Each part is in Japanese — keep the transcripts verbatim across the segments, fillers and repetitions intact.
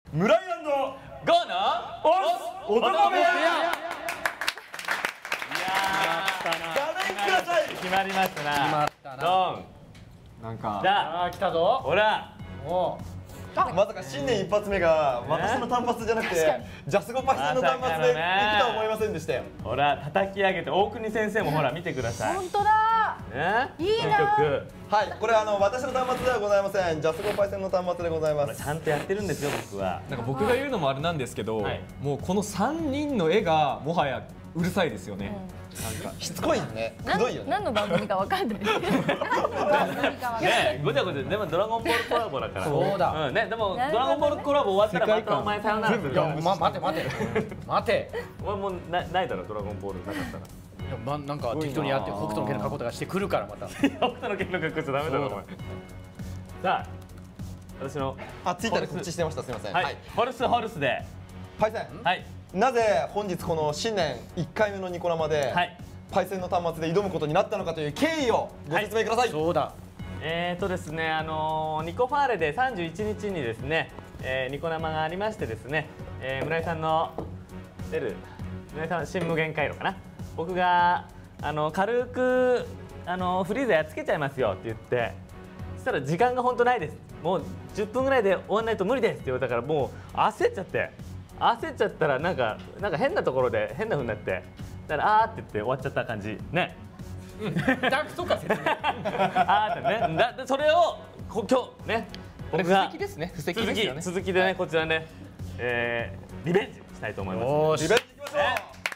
村井&ゴーのオス男部屋。いやー、ください。決まりましたな。決まったな。ドン。なんか。じゃあ来たぞ。ほら。お。まさか新年一発目が私の単発じゃなくてジャスゴパイセンの単発で行くとは思いませんでしたよ。ほら叩き上げて大国先生もほら見てください。本当だ。いいな。はい、これあの私の端末ではございません。ジャスゴパイセンの端末でございます。ちゃんとやってるんですよ僕は。なんか僕が言うのもあれなんですけど、もうこのさんにんの絵がもはやうるさいですよね。なんかしつこいね。くどいよね。何の番組かわかんない。ね、ごちゃごちゃでもドラゴンボールコラボだから。そうだ。うんね、でもドラゴンボールコラボ終わったらまたお前さよならする。ま待て待て待て。お前もうないだろドラゴンボールなかったら。いやまなんか適当にやって北斗の拳の格好とかしてくるからまた。北斗の拳の格好しちゃダメだろお前。さあ私のあツイッターで告知してました。すみません。はい。ホルスホルスで。パイセン。はい。なぜ本日この新年いっかいめのニコ生で、はい、パイセンの端末で挑むことになったのかという経緯をご説明ください。はい、そうだ。えーとですね、あのー、ニコファーレでさんじゅういちにちにですね、えー、ニコ生がありましてですね、えー、村井さんの出る村井さん新無限回路かな。僕があの軽くあのフリーザやっつけちゃいますよって言って、そしたら時間が本当ないです。もうじゅっぷんぐらいで終わらないと無理ですって言われたからもう焦っちゃって。焦っちゃったらなんかなんか変なところで変な風になってだからあーって言って終わっちゃった感じね。ダクとか説明。あーってね。だそれを今日ね僕が布石ですね。布石ですよね。続きでねこちらね、えー、リベンジしたいと思います。リベンジいきましょう。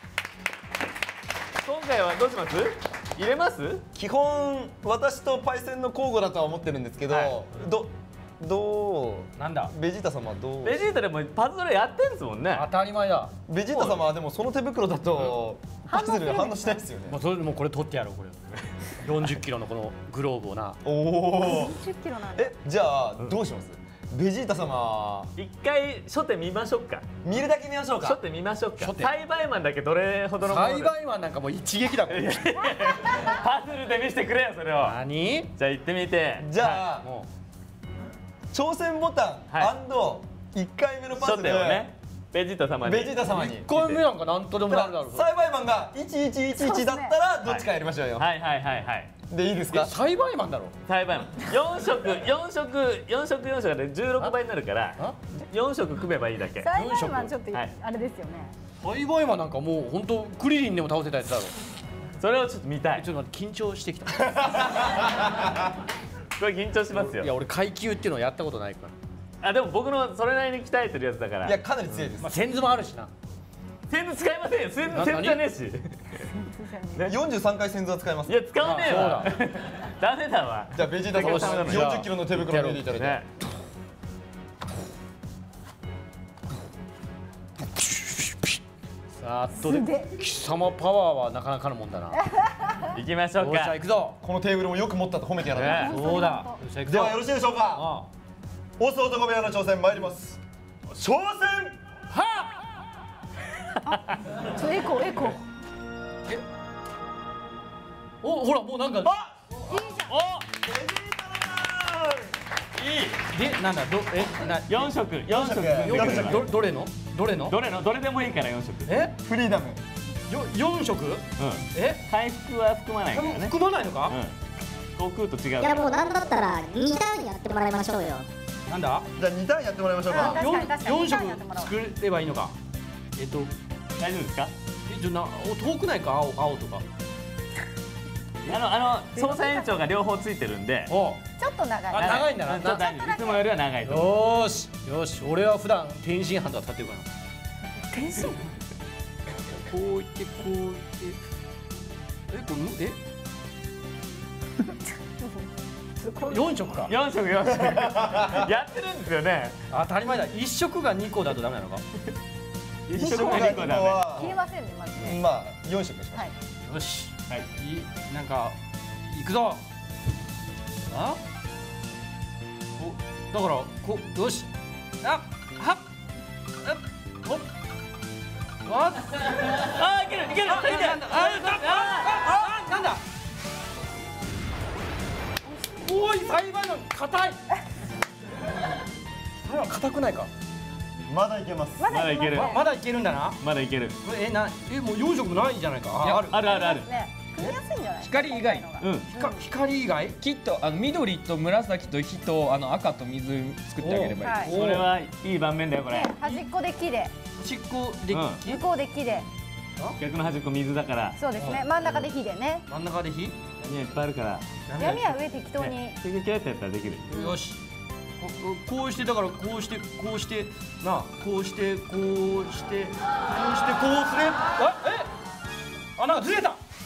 今回はどうします？入れます？基本私とパイセンの交互だとは思ってるんですけど、はい、どどうなんだベジータ様はどうベジータでもパズルやってんですもんね。当たり前だ。ベジータ様はでもその手袋だとパズルが反応しないですよね。まあそれでもこれ取ってやろうこれ。よんじゅっキロのこのグローブをな。おお。よんじゅっキロなんだ。えじゃあどうします？ベジータ様一回初手見ましょうか。見るだけ見ましょうか。初手見ましょうか。栽培マンだけどれほどのもので。栽培マンなんかもう一撃だもん。パズルで見せてくれよそれを。何？じゃあ行ってみて。じゃあもう挑戦ボタン &いっかいめのパズルね、ベジータ様にベジータ様にいっかいめなんかなんとでもなるだろう。栽培マンがいちいちいちいちだったらどっちかやりましょうよ。はいはいはいはい。でいいですか？栽培マンだろ。栽培マンよん色よん色よん色よん色でじゅうろくばいになるからよん色組めばいいだけ。栽培マンちょっとあれですよね。栽培マンなんかもう本当クリリンでも倒せたやつだろ。それをちょっと見たい。ちょっと待って緊張してきた。これ緊張しますよ。いや俺階級っていうのをやったことないから。あでも僕のそれなりに鍛えてるやつだから。いやかなり強いです。まあセンズもあるしな。センズ使いませんよ。センズセンズじゃねえし。よんじゅうさんかいセンズは使います。いや使わねえわ。ダメだわ。じゃあベジータ様よんじゅっキロの手袋を見ていただいて。さあどうで貴様パワーはなかなかのもんだな。行きましょうか。行くぞ。このテーブルもよく持ったと褒めてやらない。そうだ。ではよろしいでしょうか。オス男部屋の挑戦参ります。挑戦。はっ。ちょエコエコ。え。おほらもうなんか。あ。いいじゃん。お。ベジータだ。いい。でなんだどえな四色四色どどれのどれのどれのどれでもいいから四色。えフリーダム。よん色？うん。え？回復は含まないからね。含まないのか？うん。こう食うと違う。いやもうなんだったらにターンやってもらいましょうよ。なんだ？じゃあにターンやってもらいましょうか。よん色作ればいいのか。えっと大丈夫ですか？え、ちょな遠くないか青青とか。あのあの捜査員長が両方ついてるんで。ちょっと長い。長いんだな。ちょっといつもよりは長いと。よしよし俺は普段天津飯とか使ってるから。天津？こういってこういってえこれえ四色か四色四色やってるんですよね。当たり前だ。一色が二個だとダメなのか。一色が二個だめ。消えませんねまずね。まあ四色にします。よしはいいなんかいくぞ。あおだからこよしあはっおああいけるいけるいけるああなんだおい栽培の硬い栽培硬くないかまだいけます。 まだいける。 まだいけるんだな。 まだいける。 え、な、え、もうよん色もないじゃないか。 あるあるあるある。 組みやすいんじゃない？ 光以外。 うん。 光以外？ きっとあの緑と紫と火とあの赤と水作ってあげればいい。 それはいい盤面だよこれ。 端っこで木で。 端っこで向こうで木で。 逆の端っこ水だから。 そうですね。真ん中で火でね。 真ん中で火？ 闇はいっぱいあるから。 闇は上適当に。 キュキュってやったらできる。 よし。こうしてだからこうしてこうしてなあこうしてこうしてこうしてこうすれあえあなんかずれた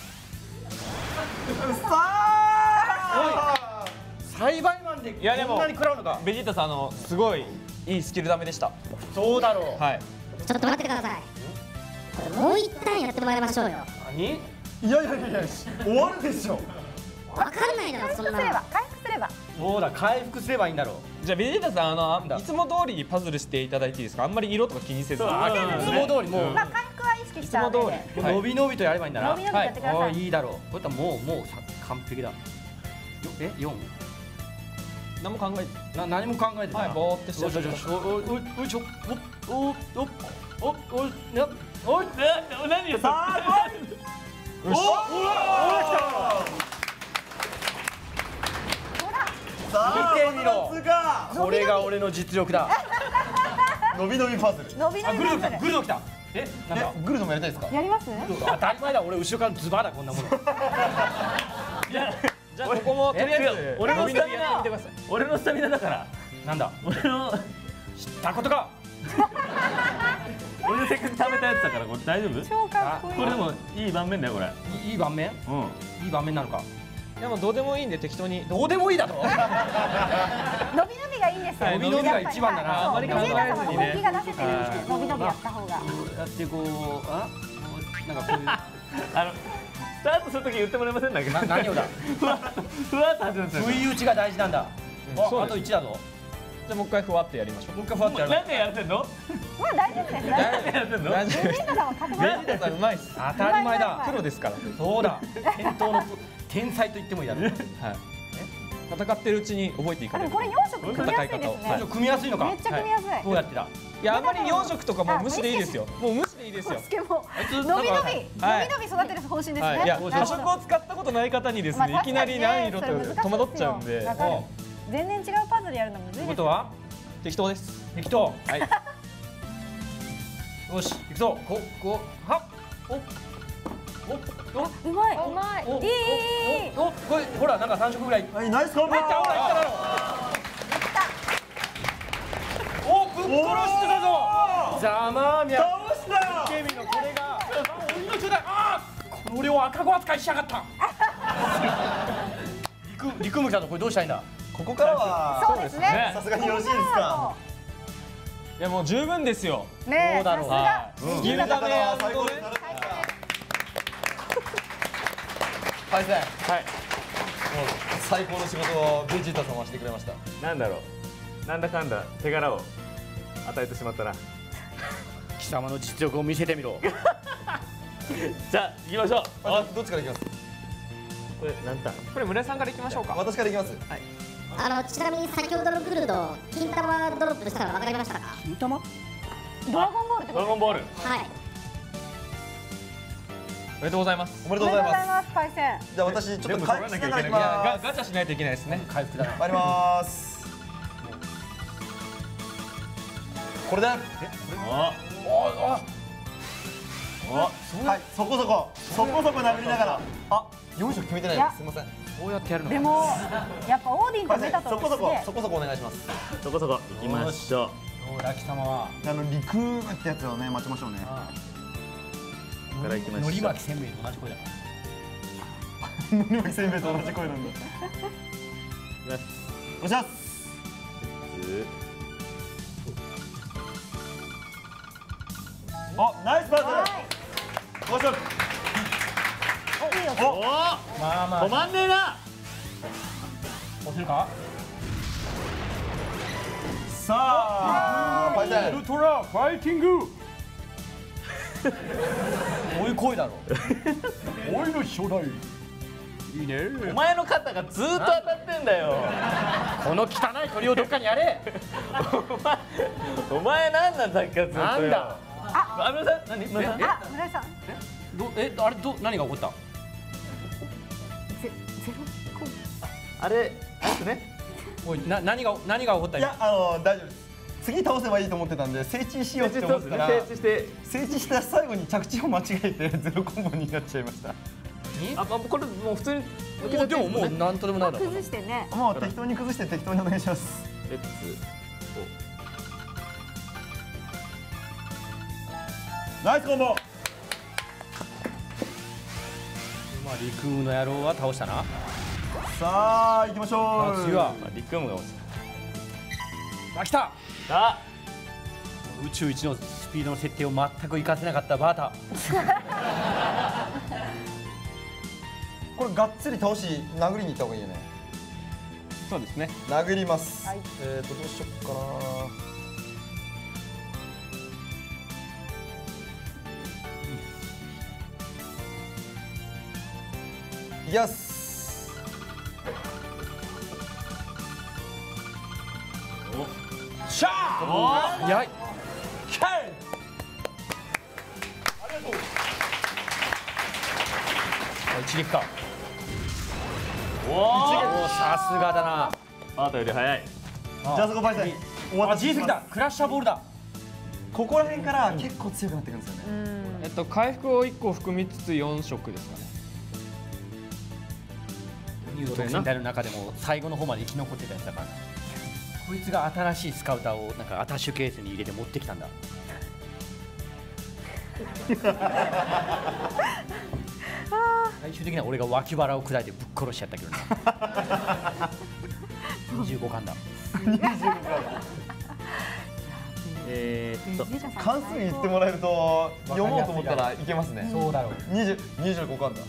さあ栽培マンでこんなに食らうのかベジータさんあのすごいいいスキルダメでしたそうだろうはいちょっと待ってくださいこれもう一旦やってもらいましょうよ何いやいやいやいや終わるでしょわかんないだろそんなの回復すればそうだ回復すればいいんだろうじゃあベジータさんあのいつも通りにパズルしていただいていいですかあんまり色とか気にせずいつも通りもうまあ回復は意識した上で伸び伸びとやればいいんだな伸び伸びやってくださいいいだろうこういったらもうもう完璧だえよん何も考えてな何も考えてないぼーってしてよしよしおおおいしょおおおおおおなおい何よさあおおお見てみろこれが俺の実力だ伸び伸びパズル伸び伸びパズルグルド来たえなんだグルドもやりたいですかやります当たり前だ俺後ろからズバだこんなものじゃあここもとりあえず俺のスタミナ見てください俺のスタミナだからなんだ俺の知ったことか俺のせっかく食べたやつだからこれ大丈夫超かっこいいこれでもいい盤面だよこれいい盤面うんいい盤面なのかでもどうでもいいんで適当にどうでもいいだと伸び伸びがいいんですよ伸び伸びが一番だなあまり考えずにね本気が出せてる伸び伸びやった方がこうやってこうあなんかこういうあのスタートするとき言ってもらえませんだけど何をだふわふわっと始まっちゃう不意打ちが大事なんだああといちだぞじゃあもう一回ふわってやりましょうもう一回ふわってやるなんでやってんのまあ大丈夫です大丈夫やってんの大丈夫ですベジータさんは勝てベますジータさんうまいっす当たり前だプロですからそうだ天頭の天才と言ってもいいだろうはい戦ってるうちに覚えていかれるあでもこれよん色組みやすいですね組みやすいのかめっちゃ組みやすいどうやってだいやあんまりよん色とかもう無視でいいですよもう無視でいいですよスケもいつ伸び伸び伸びはい伸び育てる方針ですねはいいやなるほど多色を使ったことない方にですまあねいきなり何色と確かにねそれ難しいですよ戸惑っちゃうんでわかる全然違うパズルやるのむずいですってことは適当です適当はいよし行くぞここはっおおおうまいうまいいいいいいいおこれほらなんかさん色ぐらいはいナイスコンボいったほらいっただろおぶっ殺してたぞざまあみや倒したケミのこれが鬼の巨大ああこれを赤子扱いしやがった陸陸向きだとこれどうしたらいいんだここからはそうですねさすがによろしいですかいやもう十分ですよねえそうだろうさすがスキルダメや最高ですはいはい最高の仕事をベジータ様はしてくれましたなんだろうなんだかんだ手柄を与えてしまったな貴様の実力を見せてみろじゃあ行きましょうあどっちからいきますこれ何ターンこれ村井さんからいきましょうか私からいきますあのちなみに先ほどのグルド金玉ドロップしたら分かりましたか金玉ドラゴンボールってことドラゴンボールはいおめでとうございますおめでとうございますますパイセンじゃあ私ちょっと回復しながらいきいやガまガチャしないといけないですね回復だな参りますこれでおおおはいそこそこそこそこ殴りながらあよん色決めてないですすみませんこうやってやるのでもやっぱオーディンとメタトそこそルすげえこそこそこお願いしますそこそこ行きましょうどうだ貴様はあのリクームってやつをね待ちましょうねここから行きましょうのり巻きせんべいと同じ声だのり巻きせんべいと同じ声なんだ行きますお願いしますおナイスパスご色いいよおおまあまあ止まんねえな押せるかさあパイセンウルトラファイティングこういう声だろおいの初代いいね。 お前の肩がずっと当たってんだよ。 この汚い鳥をどっかにやれ。 お前お前なんなんだっけずっとよ。 なんだ。 あ、村さん何村さん。 あ、村井さん。 どえあれど何が起こった。 ゼゼロコン。 あれあれね。 おいな何が何が起こった今。 いやあの大丈夫です。次倒せばいいと思ってたんで整地しようって思ったら整地して整地した最後に着地を間違えてゼロコンボになっちゃいました。 あ、これもう普通にでももうなんとでもないだろ。 崩してね。 もう適当に崩して適当にお願いします。 レッツナイスコンボ。 まあ陸の野郎は倒したな。 さあ行きましょう。 次はリックームが落ちあ来た。 た。あ、 宇宙一のスピードの設定を全く活かせなかったバータ。 これがっつり倒し殴りに行った方がいいよね。 そうですね。 殴ります。 はい。 えっとどうしよっかな。いきます。 シャー。早い。 キャイ。 一撃か。 おお。 おさすがだな。 あなたより早い。 じゃあそこバイセン。おあ渡し G します席だ。クラッシャーボールだ。 ここら辺から結構強くなってくるんですよね。 えっと回復をいっこ含みつつよん色ですかね。 ニュー特戦隊の中でも最後の方まで生き残ってたやつだからな。こいつが新しいスカウターをなんかアタッシュケースに入れて持ってきたんだ。最終的には俺が脇腹を砕いてぶっ殺しちゃったけどな。にじゅうごかんだ。 えーっと関数言ってもらえると読もうと思ったらいけますね。 そうだろう。 二十二十五巻だ。 こ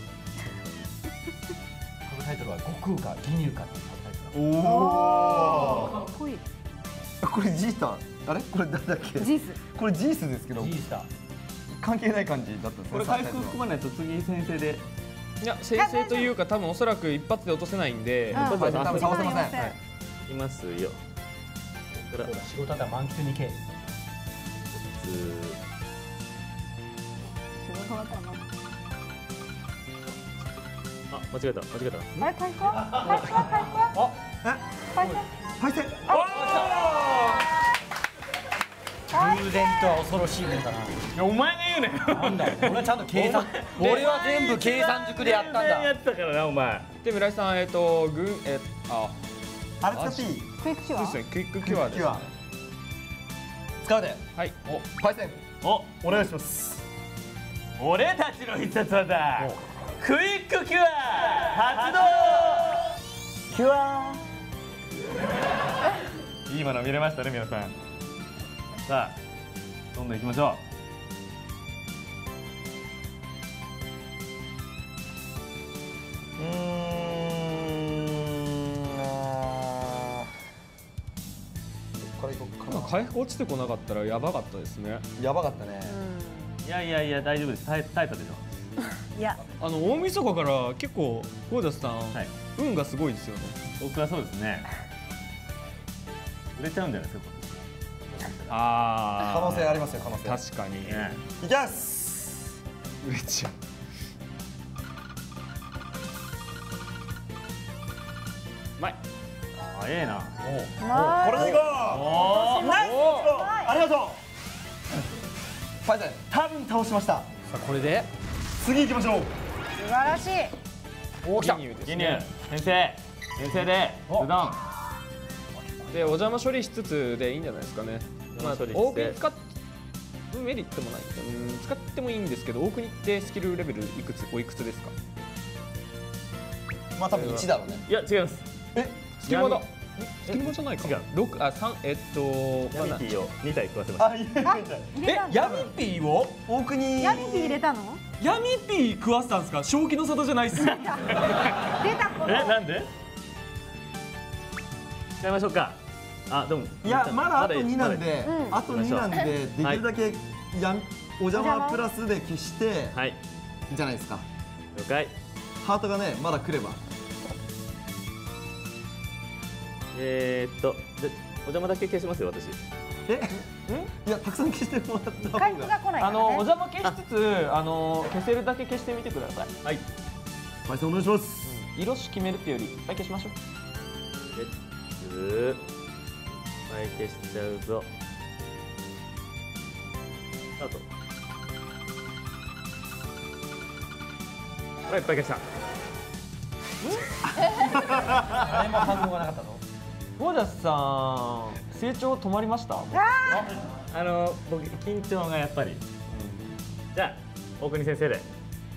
のタイトルは悟空か義乳かっていうタイトルだ。 おお。 かっこいい。 これジータあれこれ誰だっけ？ ジース。 これジースですけどジースター。 関係ない感じだったんですね。 これ回復含まないと次先生で。 いや先生というか多分おそらく一発で落とせないんで、 うん多分倒せません。はいいますよ。これから仕事だ満喫に行け。 仕事だったらな。 あ、間違えた間違えた。 あれ回復は？回復は回復は？回復。 敗戦。 偶然とは恐ろしいもんだな。 いやお前が言うね。 なんだよ。俺はちゃんと計算。俺は全部計算塾でやったんだ。 やってたからなお前。 で村井さんえっと軍えああれ使っていい？ クイックシュアそうですねクイックキュアですね。 使うで。 はい。 お敗戦。 お、 お願いします。 俺たちの必殺技クイックキュア発動。 キュアいいもの見れましたね皆さん。さあどんどん行きましょう。うーん。どっから行こうかな。 回復落ちてこなかったらやばかったですね。 やばかったね。 う。いやいやいや大丈夫です。耐え耐えたでしょ。 いや。 あの大晦日から結構ゴーダスさん、 はい。 運がすごいですよね。 僕はそうですね。売れちゃうんじゃないですか。 あ可能性ありますよ可能性。 確かに。 ね。 いきます。 売れちゃう。うまい。 あ、ええな。 ナイこれでいこおお。 う。ナイス。ありがとう。敗戦。多分倒しました。 さあこれで次行きましょう。 ス素晴らしい。 おお来た。 ギニューですギニューね。 先生先生でおズドン。 でお邪魔処理しつつでいいんじゃないですかね。まあ処理して多くに使っメリットもない。うん使ってもいいんですけど多くにってスキルレベルいくつおいくつですか。 まあ多分いちだろうね。 いや違います。 スキルマだ。スキルマじゃないか。 違う六あ三えっとヤミティをに体食わせました。 あ、いやいやいや。 え入れたんだ。 ヤミピーを大国。 ヤミピー入れたの？ ヤミピー食わせたんですか。正気の沙汰じゃないっすよ。 出たこえの。 なんで？使いましょうか。あでもいやまだあとになんで、 うんあとになんでできるだけやんお邪魔プラスで消してはいじゃないですか。 了解。 ハートがねまだ来れば。 えーっとでお邪魔だけ消しますよ私。 えいやたくさん消してもらった方が。 回復が来ないからね。 あのお邪魔消しつつあの消せるだけ消してみてください。 はい。 パイセンお願いします。 色紙決めるっていうよりいっぱい消しましょう。 レッツはい消しちゃうぞ。スタート。はいいっぱい消した。 誰も反応がなかったの。 ゴージャスさん成長止まりました？ あの僕緊張がやっぱり。じゃあ大国先生で。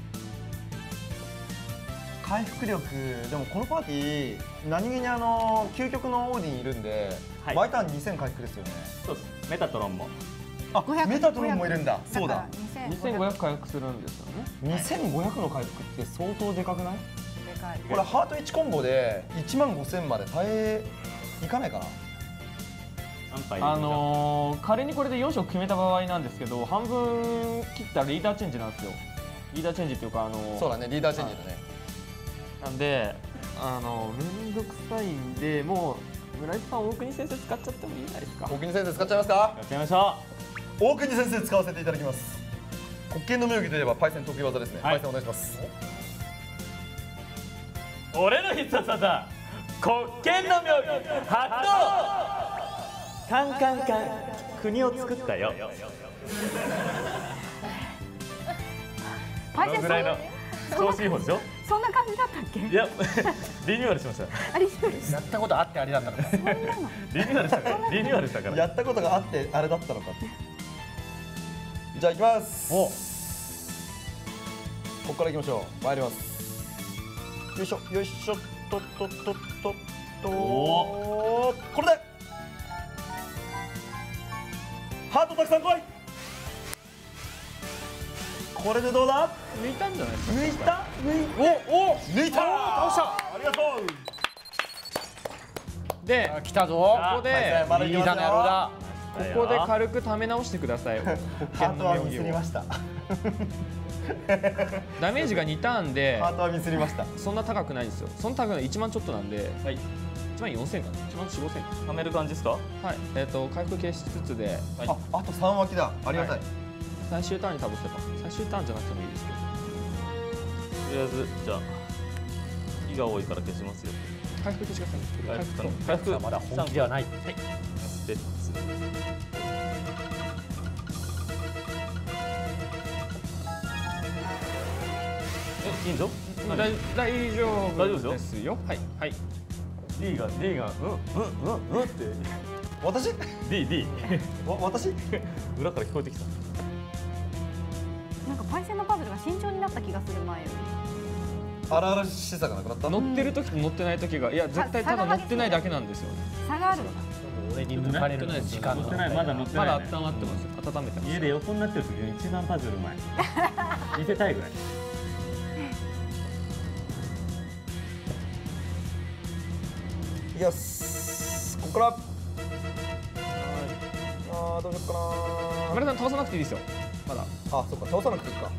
回復力でもこのパーティー何気にあの究極のオーディンいるんで、 はい毎ターンにせん回復ですよね。 そうです。メタトロンも。 あメタトロンもいるんだ。そうだ。 にせんごひゃく回復するんですよね。 にせんごひゃくの回復って相当でかくない？ でかい。 これハートいちコンボでいちまんごせんまで耐えいかないかな。 あのー、仮にこれでよん色決めた場合なんですけど、半分切ったらリーダーチェンジなんですよ。リーダーチェンジっていうかあのー、 そうだねリーダーチェンジだね。 なんであのめんどくさいんでもう村井さん大国先生使っちゃってもいいんじゃないですか。 大国先生使っちゃいますか。 やっちゃいましょ大国先生使わせていただきます。国権の妙技といえばパイセン得意技ですね。 はい、 パイセンお願いします。 俺の必殺技国権の妙技発動。カンカンカン国を作ったよ。 パイセンぐらいの調子いい方でしょ。 そんな感じだったっけ？ いやリニューアルしました。 ありそうです。 やったことあってあれだったの。 リニューアルしたからリニューアルしたから。 やったことがあってあれだったのか。じゃあ行きます。おここから行きましょう。参ります。よいしょよいしょとっとっとっとっと。おこれでハートたくさん来い。これでどうだ。 抜いたんじゃないですか。 抜いた抜いておお抜いた。倒した。ありがとう。 で来たぞ。 ここでいいだね野郎だ。 ここで軽くため直してください。国権の妙技を。ダメージがにターンでハートはミスりました。 そんな高くないんですよ。その高くないいちまんちょっとなんで、 はい、 いちまんよんせんかな。いちまんよん、ごせん。 はめる感じですか。 はい。えっと回復消しつつで、 ああとさん脇だ。ありがたい。 最終ターンに倒せば最終ターンじゃなくてもいいですけど。 とりあえずじゃあ火が多いから消しますよ。 回復消してください。 回復回復回復まだ本気ではない。 はい。レッツ。え、いいんぞ。 大大丈夫大丈夫ですよですよ。はいはい。 D が D がうんうんうんうんって。 私 D D。 わ私裏から聞こえてきた。 なんかパイセンのパズルが慎重になった気がする前より。 荒々しさがなくなった。 乗ってる時と乗ってない時がいや絶対ただ乗ってないだけなんですよ。 差がある。 俺に抜かれる時間乗ってないまだ乗ってまない。 だ温まってます。温めてます。 家で横になってる時が一番パズルうまい。見せたいぐらい。 いやすここから。ああどうしようかな。 村井さん倒さなくていいですよ。まだ。 あそっか倒さなくていいか。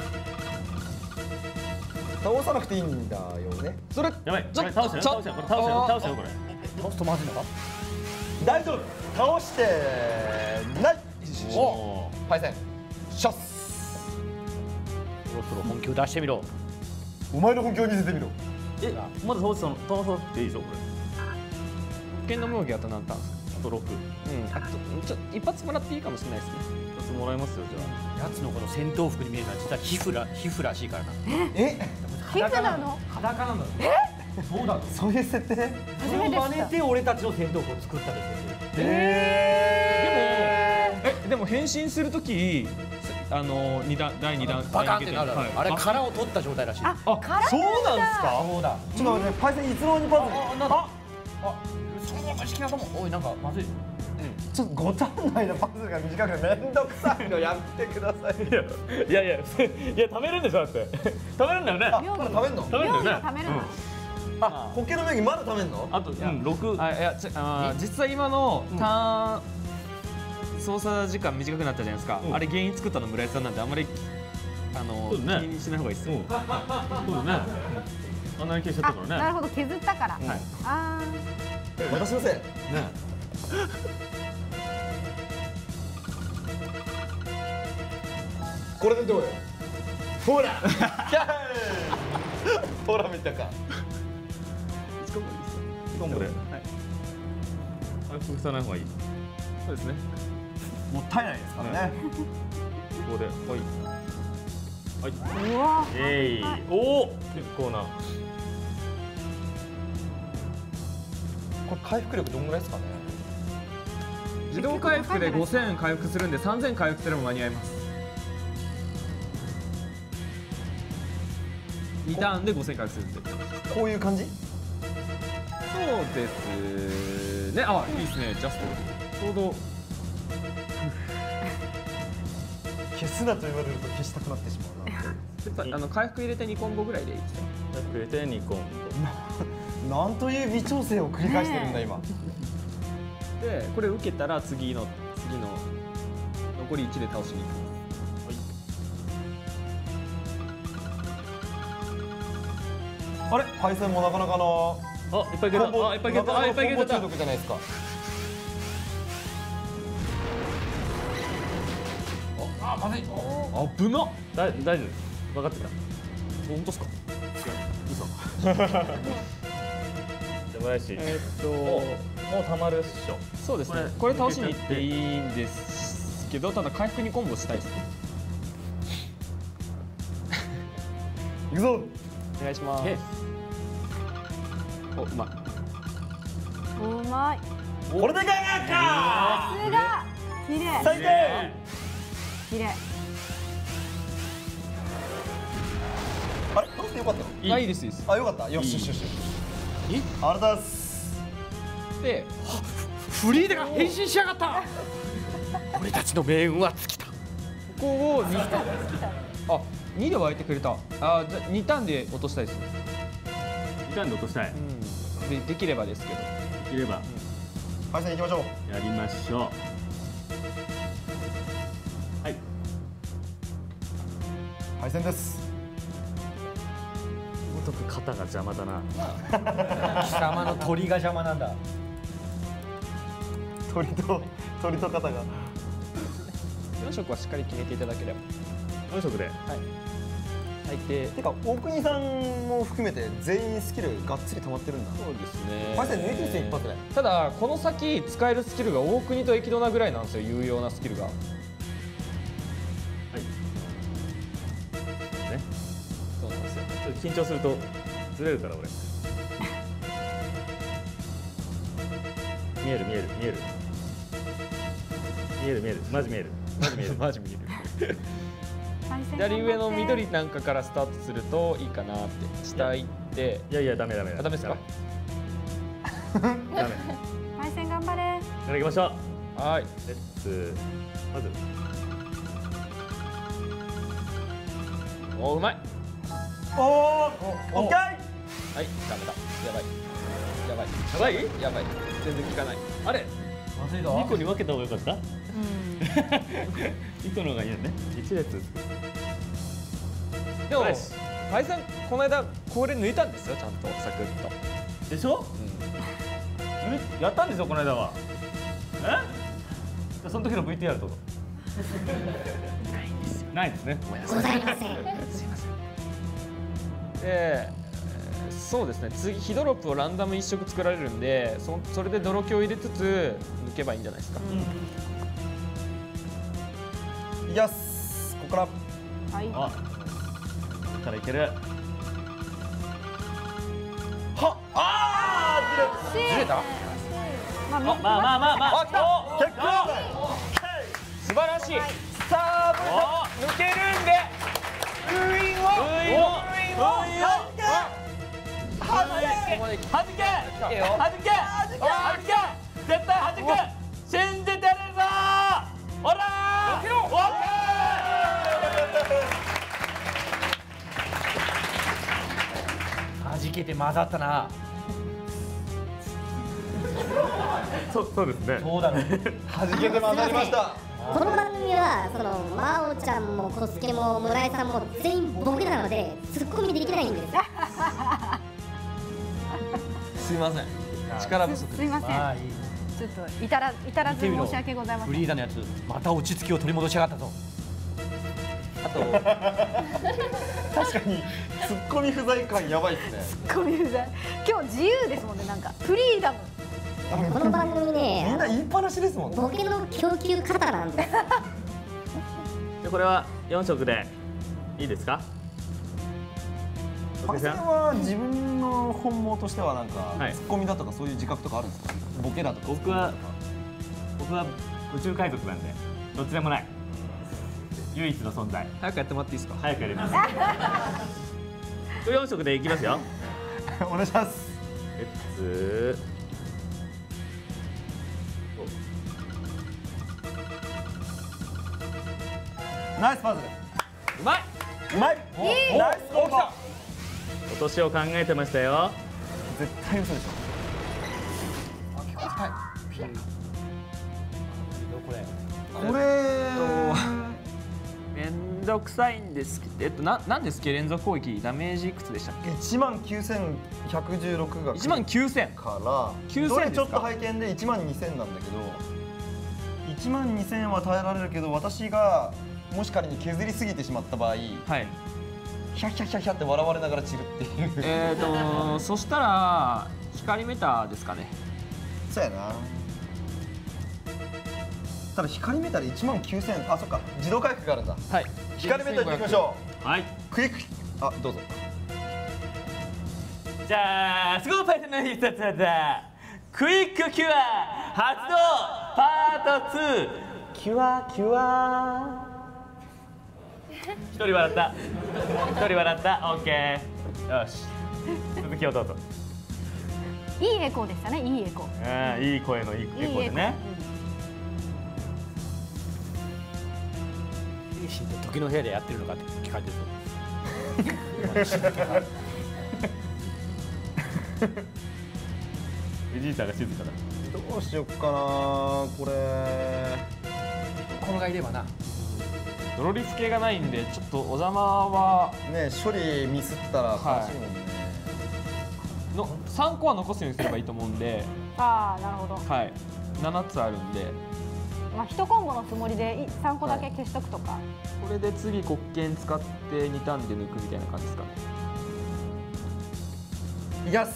倒さなくていいんだよね。 それやばい。これ倒すよ。倒すよ。これ倒すよ。倒すよこれ。 倒すとまずいのか。 大丈夫。倒してない。 お。 パイセンシャス。 そろそろ本気を出してみろ。 お前の本気を見せてみろ。 え、まだ倒すの倒さなくていいでしょこれ。 国権の妙技あと何ターンですか。 あと六。 うん。あとちょ一発もらっていいかもしれないですね。 一つもらいますよじゃあ。 やつのこの戦闘服に見えるのは実は皮膚ら皮膚らしいからな。 え皮膚なの？ 裸なんだ。え？そうだ。 そういう設定。 初めて知真似った。 て俺たちの戦闘服を作ったですよ。 えでもえでも変身するときあの二段だいにだんバカンってなる。 はいあれ殻を取った状態らしい。 あ、 あそうなんですか。 そうだ。 ちょっと待ってパイセンいつの間にパズル。 あなんだ。あそのまま式なかも。おいなんかまずい。 ちょっとごたんないのパズルが短くてめんどくさいのやめてください。 いやいやいやいや貯めるんでしょだって。貯めるんだよね。 あまだ食べんの。 貯めるんだよね。 食べるの。 あホッケの名義まだ食べんの。 あとうん六。 あいやちあー実は今のターン操作時間短くなったじゃないですか。 うんあれ原因作ったの村井さんなんであんまりあの気にしない方がいいです。 そうだね。あんなに消しちゃったからね。 なるほど、削ったから。ああ。 私のせい。ね。これでどうよ。ほら。ほら見たか。 一個もいいですよ。 一個もで。はい。回復さない方がいい。 そうですね。 もったいないですからね。 ここで、はい。はい。 うわ。 えい。おお。結構な。 これ回復力どんぐらいですかね。 自動回復でごせん回復するんでさんぜん回復すれば間に合います。にターンでごせん回復するんで。 こういう感じ？ そうですね。あ、いいですね。ジャスト。ちょうど。 消すなと言われると消したくなってしまうな。 あの回復入れてにコンボぐらいでいいですよ。 回復入れてにコンボ。なんという微調整を繰り返してるんだ今。 で、これ受けたら次の次の残りいちで倒しに行きます。 あれ、配線もなかなかの。 あ、いっぱいいけた。あ、いっぱいいけた。あ、いっぱいいけた。 中毒じゃないですか。 あ、まずい。 危な。 だ、大丈夫。分かってた。 本当ですか。 嘘。でもないし。 えっと、 もう溜まるっしょ。 そうですね。これ倒しに行っていいんですけど、ただ回復にコンボしたいですね。 行くぞ。 お願いします。お、うまい。 うまい。 これでガガか。 さすが。綺麗。 最低。 綺麗。 あれ、倒してよかったの？ あ、いいですいいです。 あ、よかった。よしよしよし。 え？ ありがとうございます。 で、フリーダが変身しやがった。俺たちの命運は尽きた。ここをにターン。あ、にで湧いてくれた。あ、じゃあにターンで落としたいです。 にターンで落としたい。 うん。でできればですけど。 できれば。 配線行きましょう。 やりましょう。はい。 配線です。 ごとく肩が邪魔だな。 貴様の鳥が邪魔なんだ。 鳥と鳥と肩が。 よん色はしっかり決めていただければ。 よん色で。はい。 最低。 てか大国さんも含めて全員スキルがっつり溜まってるんだ。 そうですね。 配線抜いてるんですよ一発で。 ただこの先使えるスキルが大国と駅ドナぐらいなんですよ。有用なスキルが。はい。 ね。 そうなんですよ。 ちょっと緊張するとずれるから俺。見える見える見える。見える見える。マジ見える。マジ見える。 マジ見える。左上の緑なんかからスタートするといいかなって。下行って。 いやいやダメダメ。 ダメですか？ ダメ。 配線頑張れ。 いただきましょう。 はい。 レッツ。まず。 お、うまい。 おお、オッケー。 はい、ダメだ。やばい。やばい。 やばい？ やばい。全然効かない。あれ？ まずいぞ。 にこに分けた方がよかった？ うん。 いっこの方がいいよね。一列。 でも、配線この間これ抜いたんですよ、ちゃんとサクッと。 でしょ？うん。やったんですよこの間は。え？じゃあその時の ブイティーアール どうぞ。ないんですよ。ないですね。 ございません。 すいません。で、そうですね。次ヒドロップをランダム一色作られるんで、そそれで泥気を入れつつ抜けばいいんじゃないですか。 いきます。ここから。 はい。 あ、ここからいける。 は、ああ、ずれ。 ずれた。まあまあまあまあまあ。 あ、来た。結構。 素晴らしい。さあ、抜けるんで。封印を。 封印を。 はじけはじけはじけはじけ絶対はじく信じてるぞほらーオッ弾けて混ざったな。 そうそうですね。 そうだろう。 弾けて混ざりました。 この番組はその魔王ちちゃんもコスケも村井さんも全員ボケなのでツッコミできないんですよ。 すいません、力不足です。 すいません、ちょっといたらいたらず申し訳ございません。 フリーダのやつまた落ち着きを取り戻しやがったぞ。 あと確かにツッコミ不在感やばいですね。 ツッコミ不在、今日自由ですもんね。なんかフリーダム。 この番組ね、 みんな言いっぱなしですもんね。 ボケの供給方なんです。 でこれはよん色でいいですか？ パイセンは自分の本望としてはなんか、 はい、 ツッコミだとかそういう自覚とかあるんですか？ボケだとか。 僕は僕は宇宙海賊なんでどっちでもない。唯一の存在。 早くやってもらっていいですか？ 早くやります。よん色でいきますよ。 お願いします。 レッツナイスパズル。 うまいうまい。いい。ナイスコンボ。 落としを考えてましたよ。 絶対嘘でしょ。これめんどくさいんですけど、えっとななんですっけ、連続攻撃ダメージいくつでしたっけ？ いちまんきゅうせんひゃくじゅうろくがいちまんきゅうせんからきゅうせんどれちょっと拝見でいちまんにせんなんだけど、いちまんにせんは耐えられるけど、私がもし仮に削りすぎてしまった場合、 はい、 ヒャヒャヒャヒャって笑われながら散るっていうえっとそしたら光メタですかね。 そうやな。ただ光メタルいちまんきゅうせん、あ、そっか、自動回復があるんだ。 はい、 光メタルでいきましょう。はい、 クイック、あ、どうぞ。 じゃあすごいパイセンの必殺技クイックキュア発動パートツー。キュアキュア。一人笑った。一人笑った。オッケー。よし。続きをどうぞ。 いいエコーでしたね。いいエコー。 ああ、いい声のいいエコーでね。 時の部屋でやってるのかって聞かれてると。 ベジータが静かだ。 どうしよっかな、これ。 このがいればな。 ドロリフ系がないんで、ちょっとおざまはね、処理ミスったら悲しいもんね。 のさんこは残すようにすればいいと思うんで、 ああ、なるほど。 はい、ななつあるんで、 まあ一コンボのつもりでさんこだけ消しとくとか。はい、 これで次黒剣使ってにターンで抜くみたいな感じですかね。 いきます。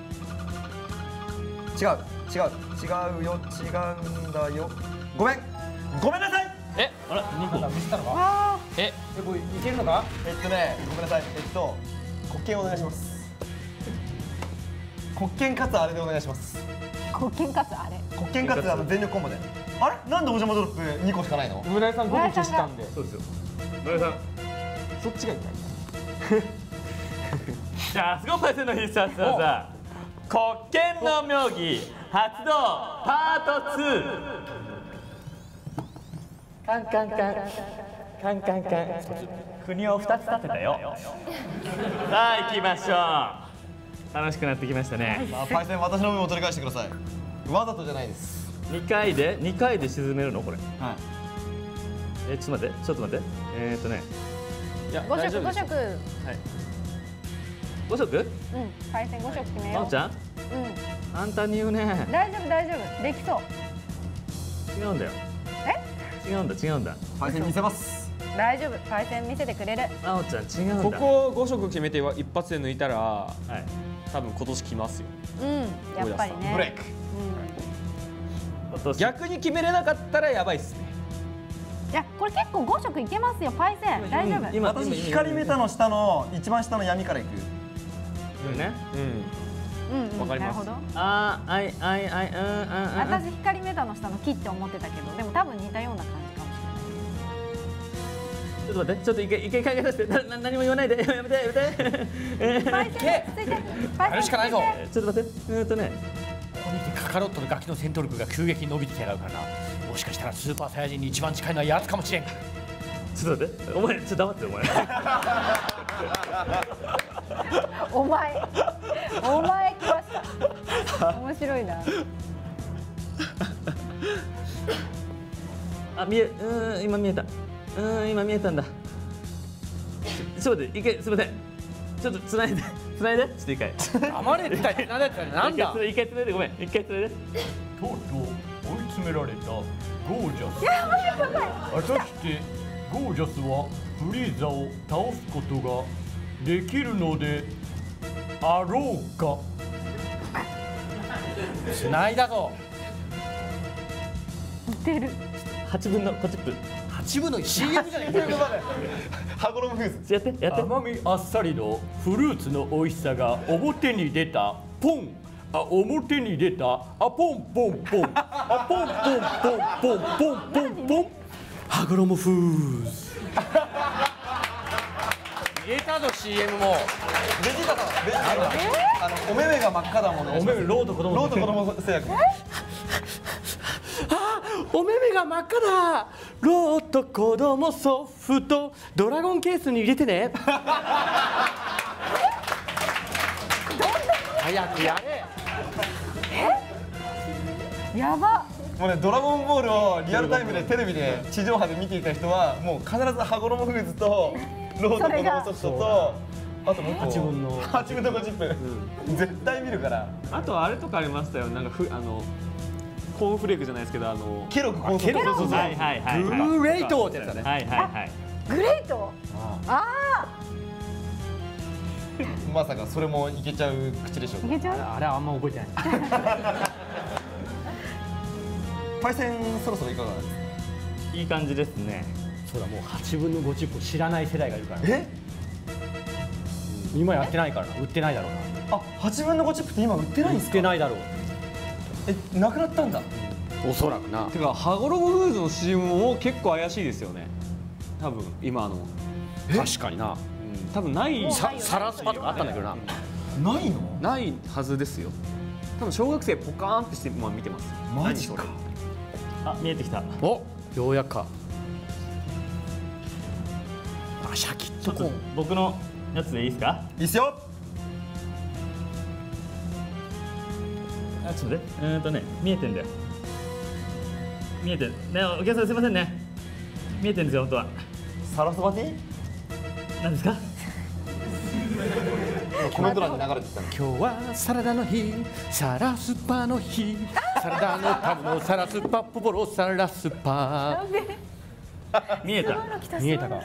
違う違う違うよ、違うんだよ。ごめんごめんなさい。 え、 あれ、にこだ、見せたのか。 あえ、 え、これいけるのか。 えっとね、ごめんなさい。えっと黒剣お願いします。黒剣かつあれでお願いします。 あ、黒剣かつあれ。 黒剣かつあの全力コンボで。あれ、なんでお邪魔ドロップにこしかないの？ 村井さんごこ消したんで。 そうですよ。村井さん。 そっちがいない。 じゃあすごいパイセンの必殺技黒剣の妙技発動パートツー。カンカンカンカンカンカン。国をふたつ立てたよ。さあ行きましょう。楽しくなってきましたね。 まあ、パイセン、私の分を取り返してください。わざとじゃないです。 にかいでにかいで沈めるのこれ。 はい。 え、ちょっと待ってちょっと待って。えーっとね。 いや、 五色五大丈夫ですよ。 色。 はい。ご色？ うん、回線ご色決めよう。 まおちゃん？ うん、 あんたに言うね。 大丈夫大丈夫、できそう。 違うんだよ。 え？ 違うんだ違うんだ。 パイセン見せます。 大丈夫、回線見せてくれる。 まおちゃん違うんだ。 ここご色決めて一発で抜いたら、 はい。 多分今年来ますよ。 うん、やっぱりね。 ブレイク。 うん。 逆に決めれなかったらやばいっすね。 いや、これ結構ご色いけますよ、パイセン。大丈夫。 今私光メタの下の一番下の闇からいく。 うんね。 うん。 うん、うん、 わかりますなるほど。 あー、あいあいあい、うんうんうん。 私光メタの下の木って思ってたけど、でも多分似たような感じかもしちょっと待って、ちょっと一回一回考えさせて、なな何も言わないで、やめてやめて。えれない。パイセン、落ち着いて。パイセンやるしかないぞ。 ーちょっと待って、えーっとね。 ここに来てカカロットのガキの戦闘力が急激に伸びてきやがるからな。もしかしたらスーパーサイヤ人に一番近いのはやつかもしれん。 ちょっと待って、お前、ちょっと黙ってお前。 お前、お前来ました。面白いな。 あ、見え、うん、今見えた。 うん今見えたんだ。ちょっと待って一回すみません。ちょっと繋いで繋いでちょっと一回。 黙れって言ったらなんだなんだ。 一回繋いでごめん一回繋いで。 とうとう追い詰められたゴージャス。果たしてゴージャスはフリーザを倒すことができるのであろうか。 繋いだぞ。 似てる。 八分のごチップ。 八分の シーエム じゃない。 羽衣フーズ。 やってやって。 甘みあっさりのフルーツの美味しさが表に出たポン。あ表に出たあポンポンポンあポンポンポンポンポンポンポン羽衣フーズ。 入れたぞ シーエム も。 ベジータさん、ベジータさん、あのお目目が真っ赤だもんね。 おめめローと子供ローと子供製薬。 お目目が真っ赤だ。ローと子供ソフトドラゴンケースに入れてね。 早くやれ。 やば。 もうね、ドラゴンボールをリアルタイムでテレビで地上波で見ていた人はもう必ず羽衣フーズとローと子供ソフトとあともう一個はちぶんのはちぶんのごチップ、うん、絶対見るから。 あとあれとかありましたよ。なんかふあのコーンフレークじゃないですけどあのケロッグコーンフレーク。 そうそうそうはいはいはい。 グレートってやつだね。 はいはいはい。 グレート。ああ。 まさかそれもいけちゃう口でしょうか。 いけちゃう。 あれはあんま覚えてない。 パイセンそろそろいかがですか。 いい感じですね。 そうだもうはちぶんのごチップを知らない世代がいるから。 え？ 今やってないからな。売ってないだろうな。 あ、はちぶんのごチップって今売ってないんですか。 売ってないだろう。 え、なくなったんだ。 おそらくな。 てか羽衣フーズの シーエム も結構怪しいですよね。多分今の確かにな。 多分ないさサラスパとかあったんだけどな。 ないの？ ないはずですよ。多分小学生ポカーンってしてまあ見てます。 マジか。 あ見えてきた。 おようやくか。あシャキッとコーン。 僕のやつでいいですか。 いいっすよ。 あちょっとねえーとね見えてんだよ。見えてるねお客さんすいませんね。見えてるんですよ本当は。 サラスバティ？ 何ですか。 コメント欄に流れてたの。 今日はサラダの日、サラスパの日、サラダのタブのサラスパポポロサラスパ。 見えた。 見えたか。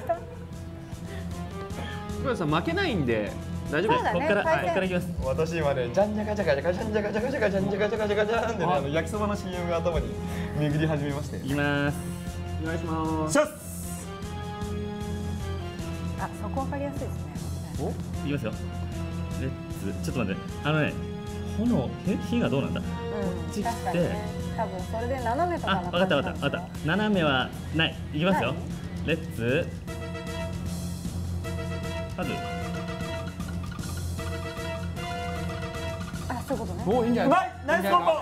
福田さん負けないんで大丈夫です。 ここからはいここからいきます。 私今ね、じゃんじゃかじゃかじゃかじゃんじゃかじゃかじゃかじゃんじゃかじゃかじゃかじゃんってね、あの焼きそばの シーエム が頭に巡り始めまして。 いきます。 お願いします。 シャッ。 あ、そこわかりやすいですね。 おいきますよ。レッツちょっと待ってあのね炎え火がどうなんだ。 うん、 ち確かにね。多分それで斜めとかあ、 のわかったわかったわかった。斜めはない。いきますよ。レッツ。まず。 あ、そういうことね。 おいいんじゃない。 ナイスコンボ。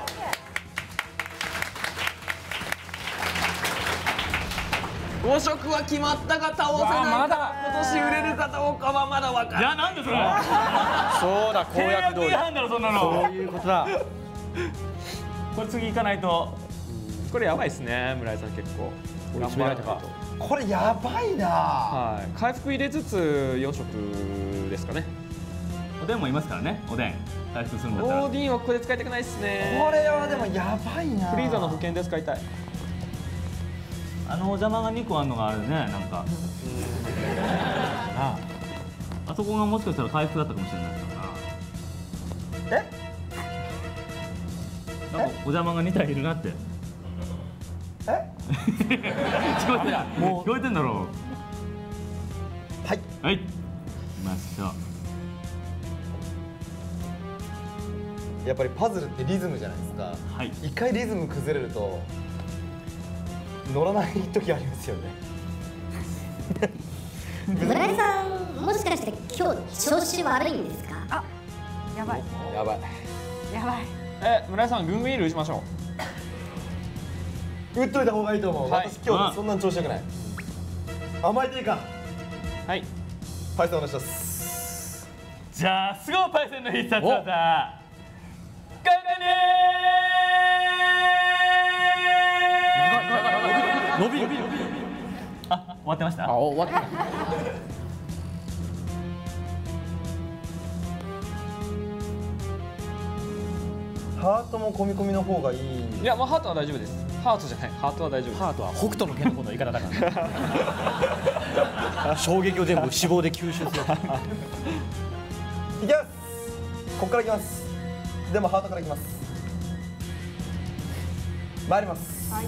ご色は決まったが倒せないか。 まだ今年売れるかどうかはまだわからない。 いやなんでそれ。 そうだ公約通り。 違反だろそんなの。 そういうことだ。 これ次行かないと。 これやばいですね村井さん結構。 追い詰められたか。 これやばいな。 はい回復入れつつよん色ですかね。 おでんもいますからね。おでん回復するんだったら。 オーディンはここで使いたくないですね。 これはでもやばいな。 フリーザの保険で使いたい。 あのお邪魔がにこあるのがあるねなんか。ああそこがもしかしたら回復だったかもしれないからな。 え？ なんかお邪魔がに体いるなって。 え？ 聞こえてる。もう聞こえてんだろう。 はい。 はい。行きましょう。 やっぱりパズルってリズムじゃないですか。 はい。 一回リズム崩れると乗らない時ありますよね。 村井さん、もしかして今日調子悪いんですか。 あ、やばい。 やばい。 やばい。 え村井さんグングンイール打ちましょ打っといた方がいいと思う。 はい私今日そんなに調子よくない。甘えていいか。 う。はい。 パイセンお願いします。 じゃあすごいパイセンの必殺技。ガンガネー。 伸びる。 あ、 わってました？ あ、終わった。 ハートも込み込みの方がいい。 いや、まあハートは大丈夫です。ハートじゃない、ハートは大丈夫。 ハートは北斗の拳の方の言い方だから衝撃を全部脂肪で吸収する。 いきます。ここからいきます。でもハートからいきます。参ります。 はい。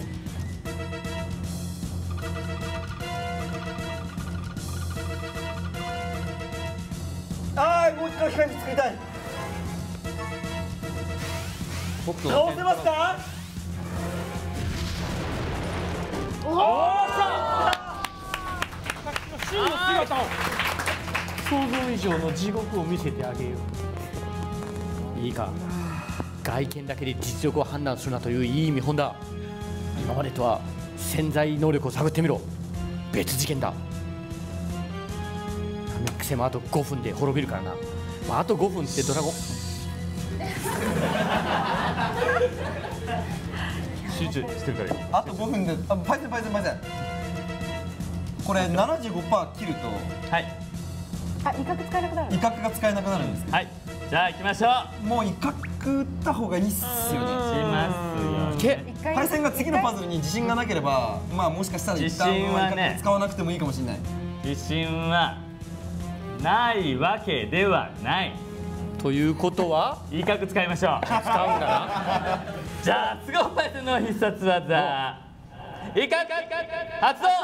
あー、もう一回機械に作りたい。倒せますか？ おお、真の姿を想像以上の地獄を見せてあげよう。いいか、外見だけで実力を判断するなといういい見本だ。今までとは潜在能力を探ってみろ。別次元だ。ナメック星もあとごふんで滅びるからな。まあ、あとごふんってドラゴン集中してるから。 あとごふんで、あ、パイセンパイセンパイセン。これ ななじゅうごパーセント 切ると、 はい。 あ、威嚇使えなくなる。 威嚇が使えなくなるんです。 はい。じゃあ行きましょう。 もう威嚇打った方がいいっすよね。 しますよ。 けパイセンが次のパズルに自信がなければ、まあもしかしたら一旦自信はね威嚇使わなくてもいいかもしれない。 自信はないわけではない。 ということは威嚇使いましょう。 使うんだな。 じゃあスゴパイセンの必殺技威嚇発動。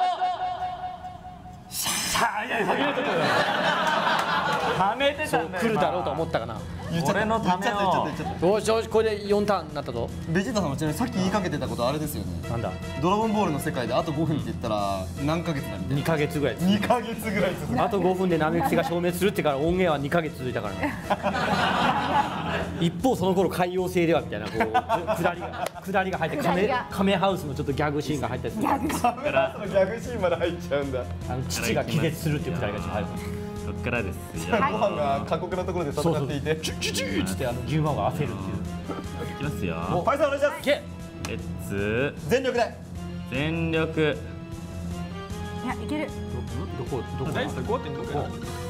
さあ、いや、先にちょっとはめてたんだよ。 来るだろうと思ったかな。 俺のためを。 よしよし、これでよんターンになったぞ。 ベジータさんもちなみにさっき言いかけてたことあれですよね。 なんだ。 ドラゴンボールの世界であとごふんって言ったら何ヶ月なんみたいにかげつぐらい。 な。にかげつぐらい続く。 あとごふんでナメック星が消滅するってからオンエアはにかげつ続いたからね。一方その頃海洋星ではみたいなこう下りが下りが入ってカメカメハウスのちょっとギャグシーンが入ったりする。 カメラのギャグシーンまで入っちゃうんだ。 あの父が気絶するっていう下りがちょっと入るから。 そっからですよ。 ご飯が過酷なところで戦っていて、 チュチュチュっつってあの牛魔王が焦るっていう。 いきますよ。 パイセンお願いします。 けレッツ全力で。 全力。 いや、いける。 どこどこ大丈夫です。こうやってどこ？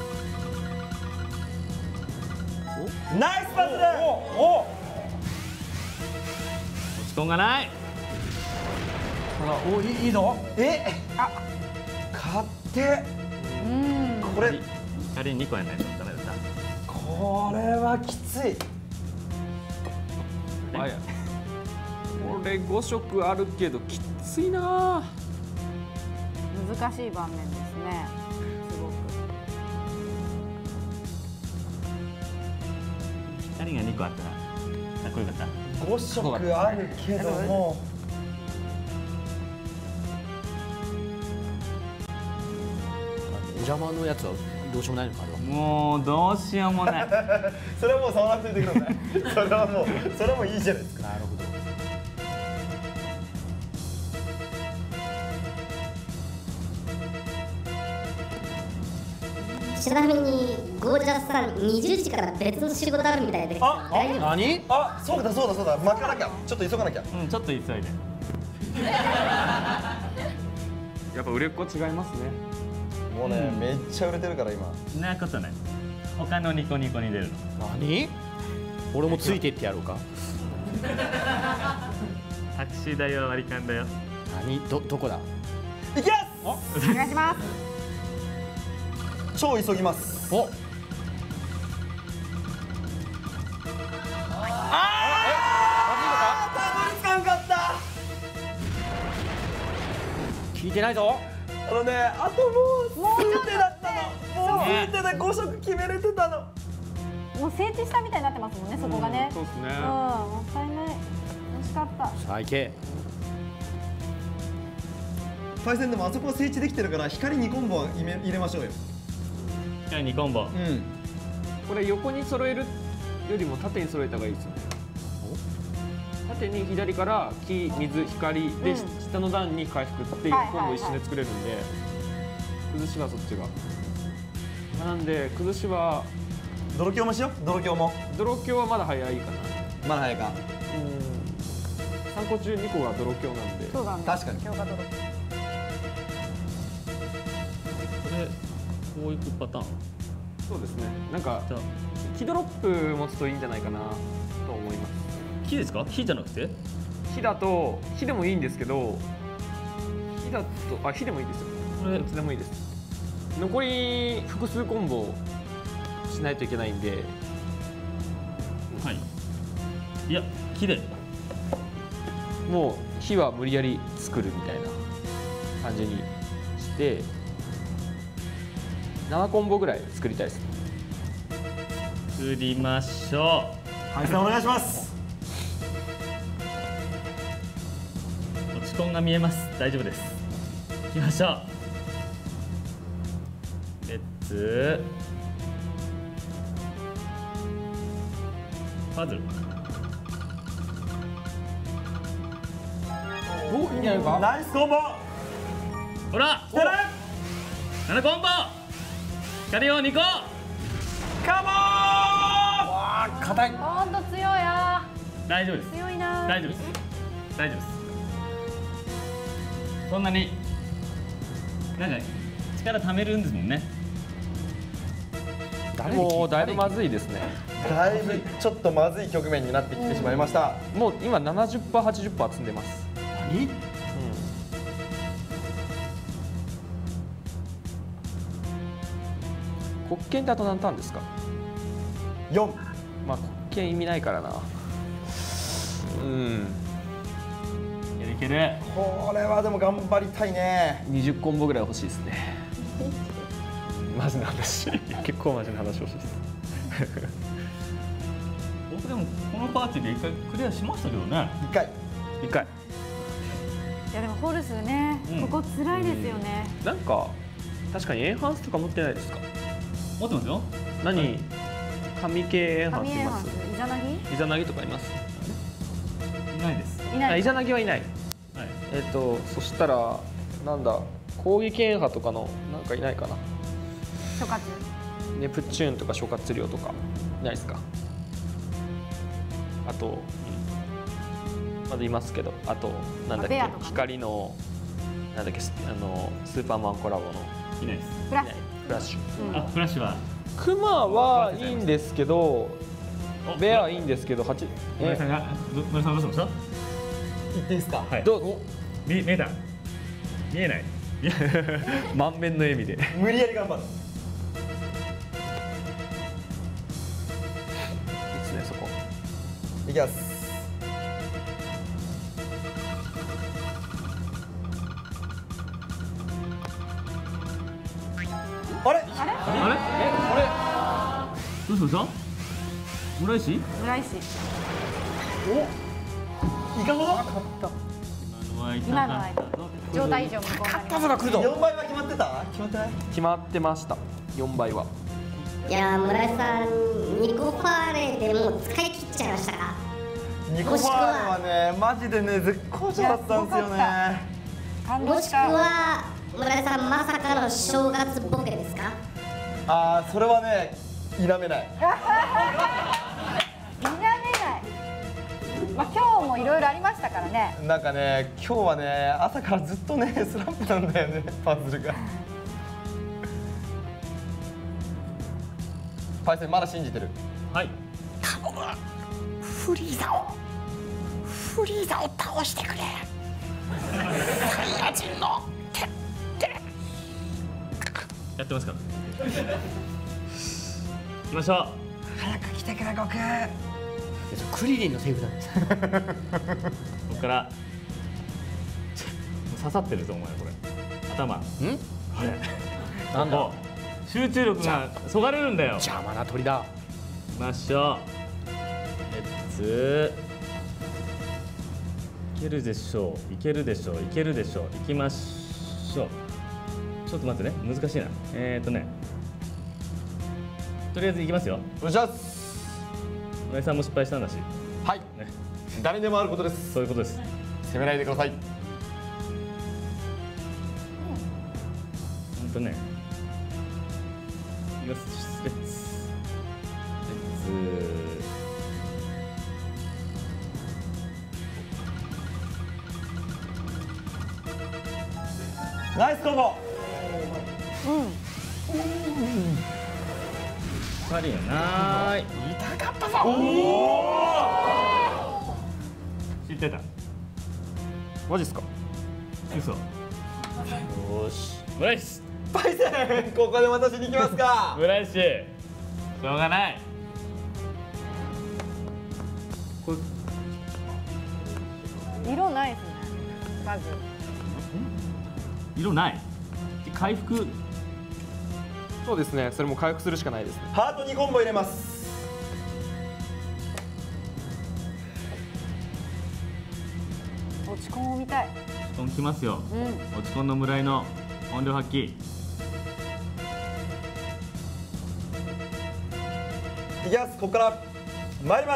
ナイスパズル。 お、 落ち込んがない。 おいいいいぞ。 え、あ、勝手。 うん。 これ光にこやんないとダメだった。 これはきつい。 あ、いや。これご色あるけどきついな。 難しい盤面ですね。すごく。 光がにこあったらかっこよかった。 ご色あるけども。 お邪魔のやつはどうしようもないのかあれは。 もうどうしようもない。 それはもう触らなくていいください。それはもうそれはもういいじゃないですか。 なるほど。 ちなみにゴージャスさんにじゅうじから別の仕事あるみたいであ大丈夫？ 何？ あ、そうだそうだそうだ。巻かなきゃ。ちょっと急がなきゃ。 うん、ちょっと急いで。 やっぱ売れっ子違いますね。 もうね、めっちゃ売れてるから今。 そんなことない。他のニコニコに出るの。 何？俺もついてってやろうか。 タクシー代は割り勘だよ。 何？どどこだ？ いきます。 お願いします。 超急ぎます。 お。聞いてないぞ。 あのね、あともう数手だったの。もう数手でご色決めれてたの。 もう整地したみたいになってますもんね、そこがね。 そうですね。 うん、もったいない。惜しかった。 さあ行け。 パイセンでもあそこは整地できてるから光にコンボは入れ入れましょうよ。 光にコンボ。 うん。 これ横に揃えるよりも縦に揃えた方がいいですよね。縦に左から木、水、光で、うん、下の段に回復っていうコンボ一緒で作れるんで、崩しはそっちが。なんで崩しは泥鏡もしよう。泥鏡も。 泥鏡はまだ早いかな。 まだ早いか。 うん。さんこ中にこが泥鏡なんで。 そうだね。 確かに。 強化泥。 ういくパターン。 そうですね。なんか火ドロップ持つといいんじゃないかなと思います。 火ですか？火じゃなくて？ 火だと火でもいいんですけど、火だとあ火でもいいですよ。これどっちでもいいです。残り複数コンボしないといけないんで。 はい。いや火で。 もう火は無理やり作るみたいな感じにしてななコンボぐらい作りたいです。 作りましょう。はいさんお願いします。 落ち込んが見えます。大丈夫です。行きましょう。レッツパズル。 お、いいんじゃないか。 ナイスコンボ。 ほら。来てる。ななコンボ。光をにこ。 カモン。わあ、硬い。 ほんと強いな。 大丈夫です。 強いな。 大丈夫です。大丈夫です。そんなに。なんか力貯めるんですもんね。 もうだいぶまずいですね。 だいぶちょっとまずい局面になってきてしまいました。 もう今 ななじゅっパーセント、はちじゅっパーセント 積んでます。 何？うん。 黒剣だと何ターンですか？ よん。 まあ黒剣意味ないからな。うん。 いけるいける。 これはでも頑張りたいね。 にじゅっコンボぐらい欲しいですね。マジな話。結構マジな話欲しいです。 僕でもこのパーティーで一回クリアしましたけどね。 一回。 一回。 いやでもホルスね、うん、ここ辛いですよね。 なんか確かにエンハンスとか持ってないですか？ 持ってますよ。 何？神系エンハンスいます？ イザナギ？ イザナギとかいます？ いないです。 いない。 イザナギはいない。 はい。 えっとそしたらなんだ攻撃エンハとかのなんかいないかな。 諸葛。 ネプチューンとか諸葛亮とかいないですか？あと。まだいますけど、あとなんだっけ、光のなんだっけ、あのスーパーマンコラボのいないです。 フラッシュ。 フラッシュ。 あ、フラッシュは。 クマはいいんですけど、ベアはいいんですけど、八。 森さんが、森さんどうしました？ 言っていいですか？ はい。 どう？ 見見えた。見えない。 満面の笑みで。 無理やり頑張る。いいですね、そこ。 いきます。あれ？あれ？ あれ？え、これ。どうしました？村石？ 村石。 お。いかほど？ 今のは状態以上無効になります。 勝ったぞが来るぞ。 四倍は決まってた？決まってない？ 決まってました。四倍は。 いやー、村井さん、ニコファーレでもう使い切っちゃいましたか？ ニコファーレはね、マジでね、絶好調だったんですよね。 もしくは村井さん、まさかの正月ボケですか？ ああ、それはね、否めない。否めない。 まあ今日もいろいろありましたからね。 なんかね、今日はね、朝からずっとね、スランプなんだよね、パズルが。パイセンまだ信じてる。 はい。 頼む。フリーザを。フリーザを倒してくれ。サイヤ人の決定。 やってますか。行きましょう。 早く来てくれ、悟空。クリリンのセリフなんです。 ここから刺さってるぞお前これ頭。ん？はい。なんだ。集中力がそがれるんだよ。 邪魔な鳥だ。 行きましょう。レッツ。いけるでしょう。いけるでしょう。いけるでしょう。行きましょう。ちょっと待ってね。難しいな。えーとね。とりあえず行きますよ。 お願いします。 村井さんも失敗したんだし。 はい。ね。誰でもあることです。 そういうことです。 責めないでください。 本当ね。よし、レッツ。レッツ。 ナイスコンボ。 うん。 光やなーい。 痛かったぞ。 知ってた。 マジっすか。 嘘。よし。ブライス。 パイセン、ここで私に行きますか。 ブライス。しょうがない。これ色ないですね。まず。 色ない。回復。 そうですね。それも回復するしかないですね。 ハートにコンボ入れます。 落ち込みみたい。 落ち込んきますよ。 うん。 落ち込んの村井の本領発揮。 いきます。ここから参ります。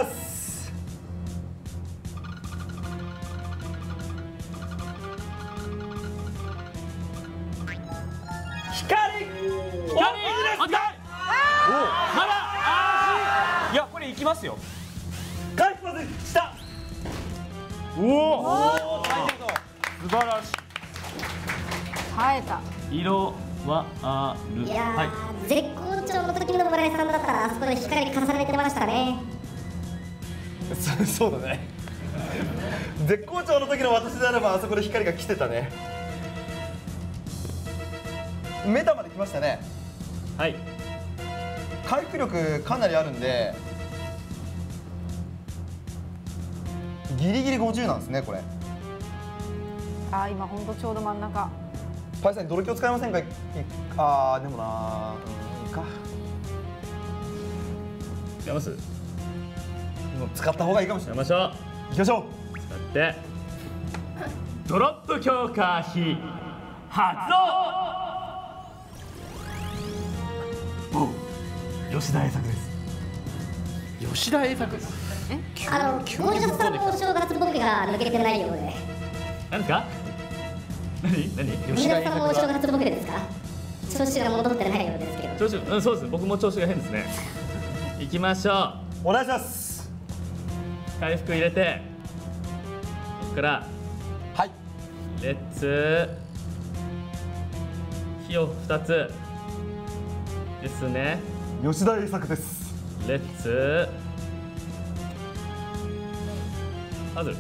光。 光。あった。おお。まだ。あいや、これいきますよ。 回復までした。 おお。素晴らしい。 耐えた。 色はある。 いやー、 はい。 絶好調の時の村井さんだったらあそこで光重ねてましたね。 そそうだね。絶好調の時の私であればあそこで光が来てたね。メタまで来ましたね。 はい。 回復力かなりあるんでギリギリごじゅうなんですねこれ。 あー、今本当ちょうど真ん中。 パイセン泥気を使いませんか。あーでもなーいいか。 使います。 もう使った方がいいかもしれない。 やりましょう。 行きましょう。 使ってドロップ強化費発動。おう、吉田栄作です。 吉田栄作。 あの、ゴージャスさんのお正月ボケが抜けてないようで。 何ですか。何何。 吉田さんもお正月ボケですか。調子が戻ってないようですけど。 調子、うん、そうです。僕も調子が変ですね。行きましょう。 お願いします。 回復入れて、ここからはいレッツ火をふたつですね。 吉田栄作です。 レッツパズル。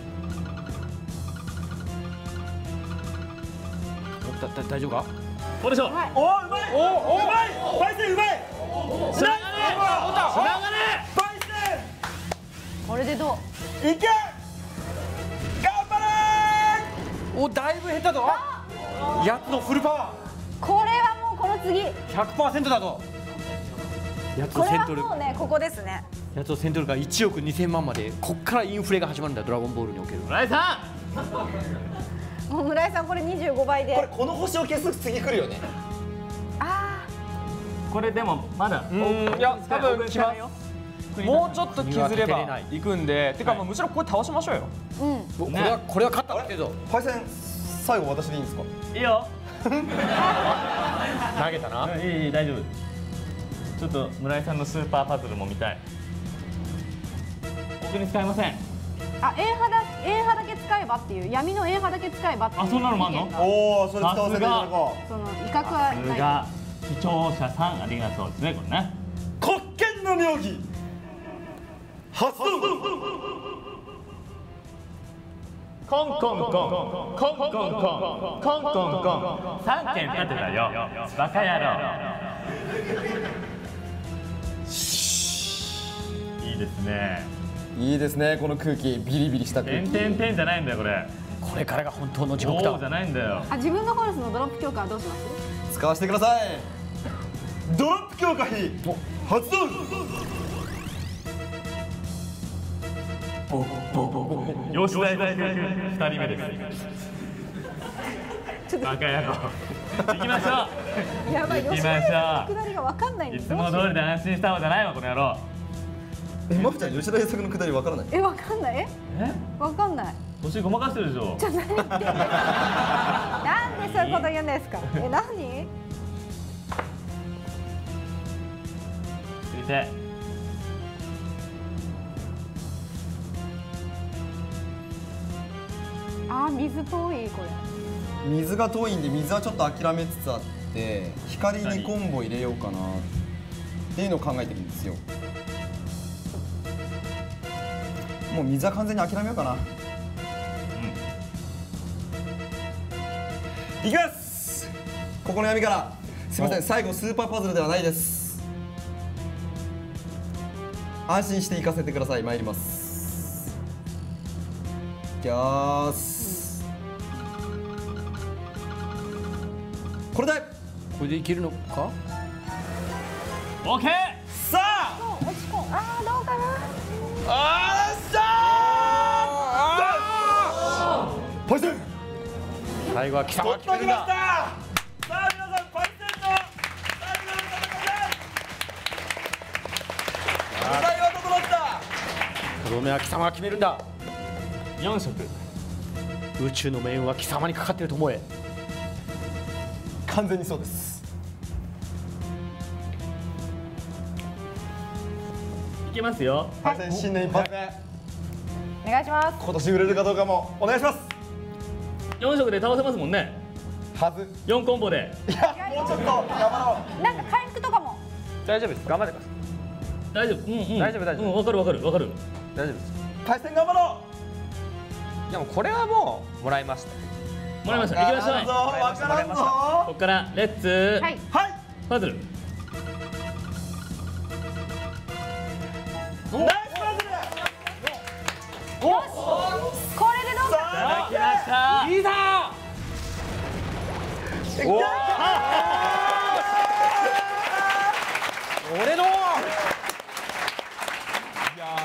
だだ大丈夫か。 どうでしょう。 おーうまい。おーうまい。パイセンうまい。 つながれ。つながれ。 パイこれでどセンいけ。頑張れ。 お、だいぶ減ったぞ。やつのフルパワう。これはもうこの次。 ーひゃくパーセントだぞ。やつこれはのセントルもうね、ここですね。 やつのセントルがいちおくにせんまんまで、こっからインフレが始まるんだよ、ドラゴンボールにおける。 村井さもう村井さんこれにじゅうごばいで。 これこの星を消す次来るよね。 あん、これでもまだ。 うん、いや、多分来ます。もうちょっと削れば行くんで、てかもうむしろこれ倒しましょうよ。 あ、うん。 おこれはこれは勝ったけど。 パイセン最後私でいいんですか。 いいよ。 投げたな。 うん、いいいい、大丈夫。ちょっと村井さんのスーパーパズルも見たい。僕に使いません。 あ、円波だ、円波だけ使えばっていう、闇の円波だけ使えばっていう。 あ、そんなのもあんの。 意見がおお、それ使わせていただこう。 その威嚇はさすない。 が視聴者さん、ありがとうですね、これね。 国権の妙義発動。 コンコンコンコンコンコンコンコンコンコンコン三件立てたよ、バカ野郎。いいですね。 いいですね、この空気、ビリビリした空気。 てんてんてんじゃないんだよ、これ。 これからが本当の地お獄だ。 ーじゃないんだよ。 あ、自分のホルスのドロップ強化はどうします？ 使わせてください。ドロップ強化費発動。 吉田大学二人目です。バカ野郎。行きましょう。 やばい、 行き吉田ましょの下りがわかんないんう。 です。 いつも通りで安心した方じゃないわ、この野郎。 え、マフちゃん吉田栄作のくだりわからない。 え、わかんない。え、 え、 わかんない。 年ごまかしてるでしょ。 ちょっと何言ってんですか。なんでそういうこと言うんですか。え、何？ 続いて。 あー、水遠いこれ。 水が遠いんで水はちょっと諦めつつあって、 て光にコンボ入れようかなっていうのを考えてるんですよ。もう水は完全に諦めようかな。うん、いきます。ここの闇から。すみません、最後スーパーパズルではないです。安心して行かせてください。参ります。いきます。これでこれでいけるのか。 オッケー。 さあ落ち込む。ああどうかな。 あーっしゃー。パイセン。 最後は貴様が決めるんだ。 さあ皆さんパイセンの最後の戦い。舞台は整った。 とどめは貴様が決めるんだ。 よん色。 宇宙の命運は貴様にかかっていると思え。 完全にそうです。 いきますよ。 パイセン新年一発目。 お願いします。 今年売れるかどうかもお願いします。 よん色で倒せますもんね。 はず。 よんコンボで。 いやもうちょっと頑張ろう。 なんか回復とかも。 大丈夫です。頑張ってください。 大丈夫。うんうん。 大丈夫大丈夫。 うん、わかるわかるわかる。 大丈夫です。 パイセン頑張ろいやもうこれはもうもらいました。 もらいました。行きましょう。 わからんぞ。 ここからレッツ。 はい。 はい。 パズル。 ナイスパズル。 よし。これでどうか。 いただきました。 いいぞ。 おお。 俺の。いやーよかった。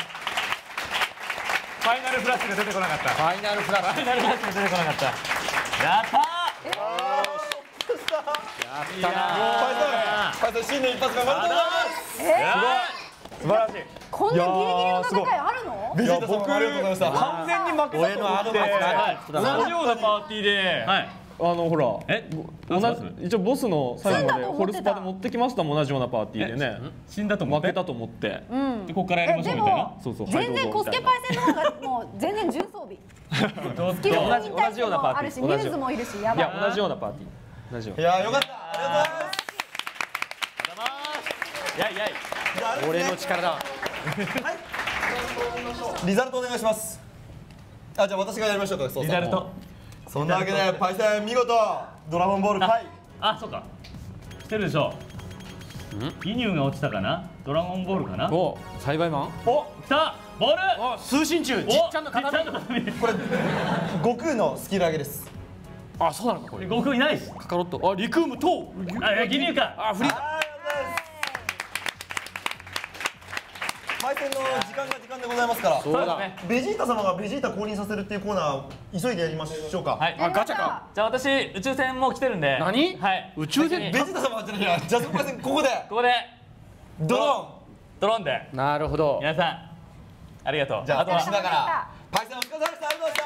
ファイナルフラッシュが出てこなかった。 ファイナルフラッシュ。 ファイナルフラッシュが出てこなかった。やったー。 やったなパイセン新年一発頑張ると思います。 え素晴らしい。 こんなギリギリの戦いあるの？ ベジータさんもありがとうございました。 完全に負けたと思って。 俺のアドバイス同じようなパーティーで。 はい。 あのほらえ同じ一応ボスの最後まで死んだと思ってたホルスパで持ってきましたもん同じようなパーティーでね死んだと思って負けたと思ってうん。 でここからやりましょうみたいな。 そうそう全然コスケパイセンの方がもう全然重装備。 どうスキル同じに対して同じようなパーもあるし、 ティーミューズもいるし、やばい。 いや同じようなパーティー同じよういやよかった。ありがとうございます。 やいやい。 俺の力だ。 リザルトお願いします。あ、じゃあ私がやりましょうか。そうリザルト。 そんなわけでパイセン見事ドラゴンボール回。 あ、そうか。してるでしょ。イニューが落ちたかな。ドラゴンボールかな。 お、栽培マン。 お、来た。ボール。 お、通信中。じっちゃんの形。 これ悟空のスキル上げです。 あ、そうなのかこれ。 悟空いないし。 カカロット。あ、リクームと。 あ、いや、ギニューか。 あ、フリー。 パイセンの時間が時間でございますから。 そうだね。 ベジータ様がベジータ降臨させるっていうコーナー急いでやりましょうか。 はい。 あ、ガチャか。 じゃあ私宇宙船も来てるんで。 何？ はい。 宇宙船。 ベジータ様はじゃないや。ジャズパイセンここで。 ここでドロドローンで。 なるほど。 皆さんありがとう。 ーン。じゃああとはしながらパイセンお疲れ様でした。ありがとうございました。